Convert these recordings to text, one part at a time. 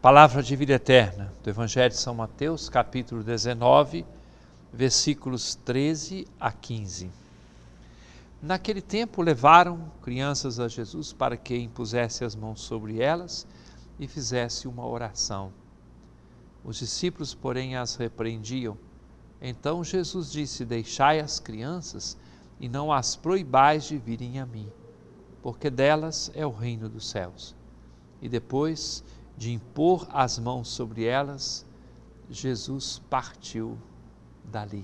Palavra de vida eterna, do Evangelho de São Mateus, capítulo 19, versículos 13 a 15. Naquele tempo levaram crianças a Jesus para que impusesse as mãos sobre elas e fizesse uma oração. Os discípulos, porém, as repreendiam. Então Jesus disse: Deixai as crianças e não as proibais de virem a mim, porque delas é o reino dos céus. E depois de impor as mãos sobre elas, Jesus partiu dali.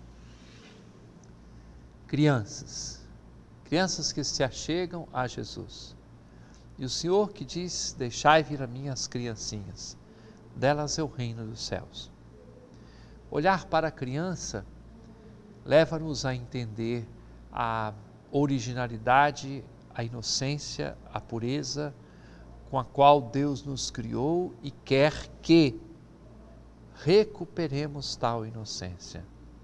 Crianças que se achegam a Jesus. E o Senhor que diz: Deixai vir a mim as criancinhas, delas é o reino dos céus. Olhar para a criança leva-nos a entender a originalidade, a inocência, a pureza com a qual Deus nos criou e quer que recuperemos tal inocência.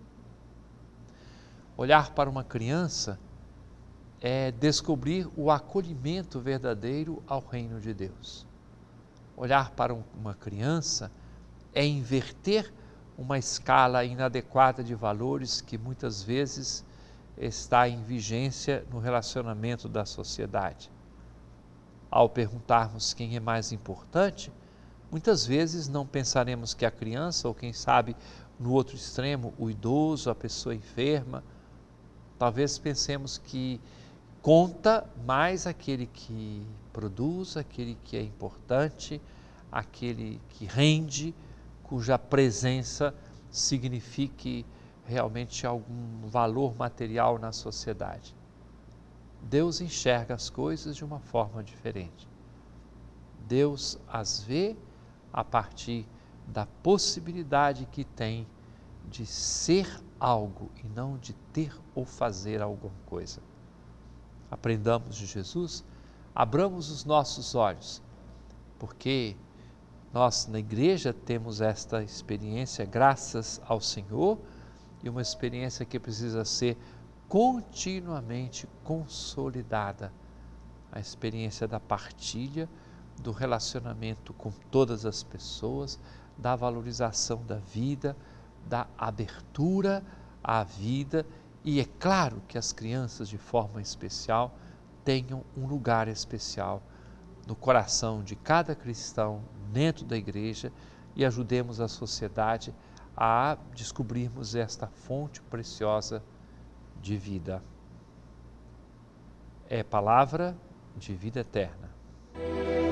Olhar para uma criança é descobrir o acolhimento verdadeiro ao reino de Deus. Olhar para uma criança é inverter uma escala inadequada de valores que muitas vezes está em vigência no relacionamento da sociedade. Ao perguntarmos quem é mais importante, muitas vezes não pensaremos que a criança, ou quem sabe no outro extremo, o idoso, a pessoa enferma. Talvez pensemos que conta mais aquele que produz, aquele que é importante, aquele que rende, cuja presença signifique realmente algum valor material na sociedade. Deus enxerga as coisas de uma forma diferente. Deus as vê a partir da possibilidade que tem de ser algo e não de ter ou fazer alguma coisa. Aprendamos de Jesus, abramos os nossos olhos, porque nós na igreja temos esta experiência graças ao Senhor e uma experiência que precisa ser continuamente consolidada. A experiência da partilha, do relacionamento com todas as pessoas, da valorização da vida, da abertura à vida e é claro que as crianças de forma especial tenham um lugar especial no coração de cada cristão dentro da igreja e ajudemos a sociedade a descobrirmos esta fonte preciosa de vida. É palavra de vida eterna.